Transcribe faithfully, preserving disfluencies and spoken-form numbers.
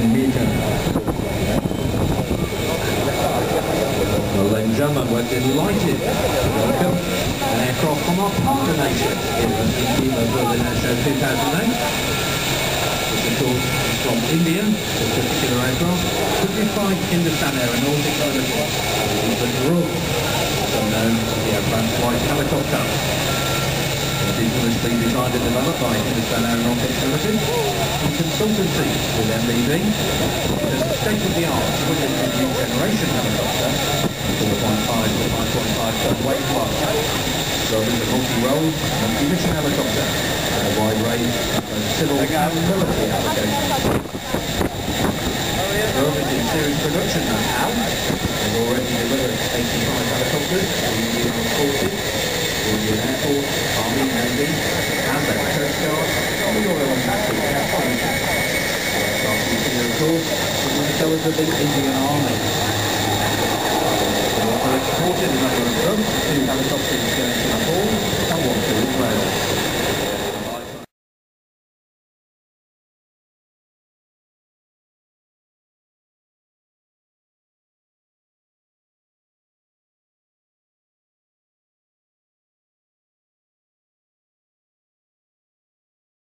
meter. Well then, gentlemen, we're delighted to welcome an aircraft from our partner nation here at the Lima Berlin Air Show two thousand eight. This, of course, is from India. This particular aircraft could be flying Hindustan Aeronautics Limited, the group, also known as the Advanced Flight Helicopter. Indigenously designed and developed by Hindustan Aeronautics Limited in consultancy with M B B. It is a state-of-the-art twin-engine new generation helicopter, four point five to five point five ton weight class. So it is a multi-role, multi-mission helicopter with a wide range of both civil and military applications. Well, it's in series production now. They've already delivered eighty-five helicopters to the Indian Armed Forces, Indian Air Force, Army, Navy, and their Coast Guard, and the Oil and Natural Gas Commission. Aircraft here, of course, is the colours of the Indian Army. They also exported a number of them, two helicopters going to